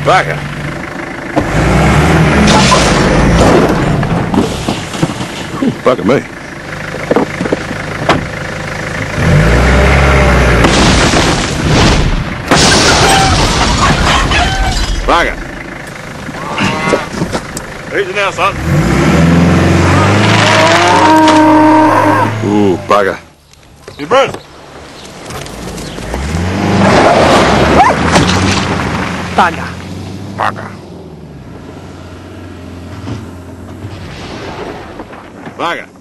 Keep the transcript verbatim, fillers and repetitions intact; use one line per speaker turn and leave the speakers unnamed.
BUGAH. Bugger me. BUGAH. Easy now, son. Ooh, BUGAH. You burn.
BUGAH.
BUGAH. BUGAH.